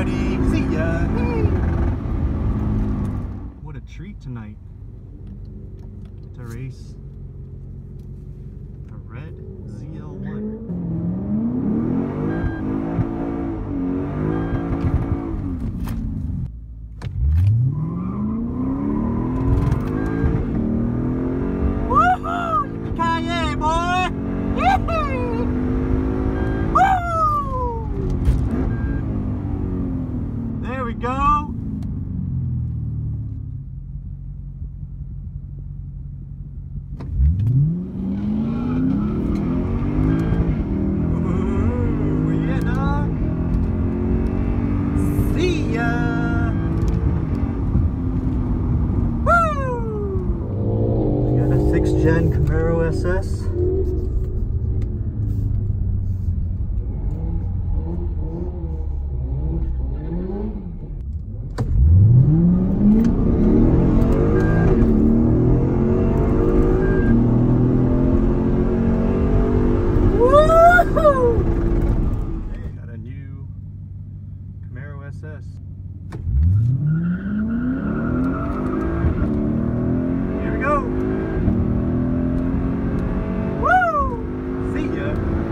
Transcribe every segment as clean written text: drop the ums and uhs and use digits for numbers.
everybody. See ya. What a treat tonight. Get to race a red ZL1. There we go. Where you at, dog? See ya. Woo! We got a 6th gen Camaro SS. Hey, got a new Camaro SS. Here we go. Woo! See ya.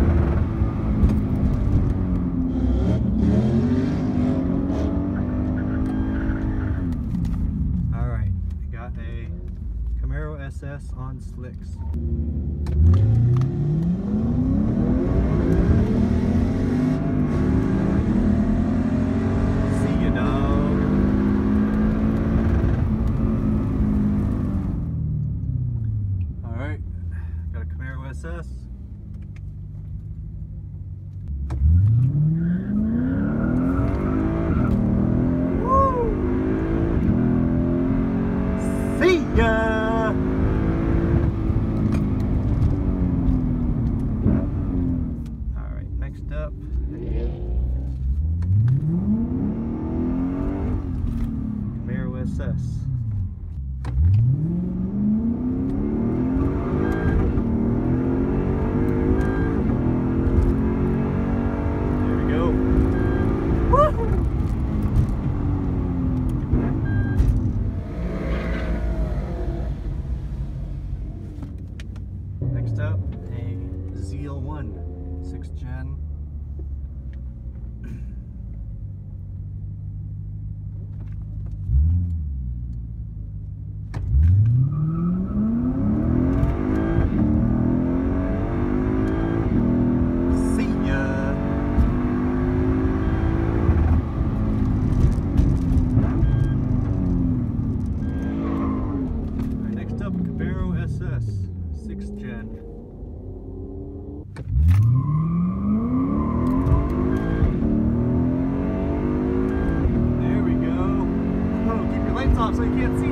All right, got a Camaro SS on slicks. SS. Woo! See ya! Alright, next up. Camaro SS. Next up, a ZL1, 6th gen. See ya. Right, next up, Camaro SS. 6th gen. There we go. Oh, keep your lights off so you can't see.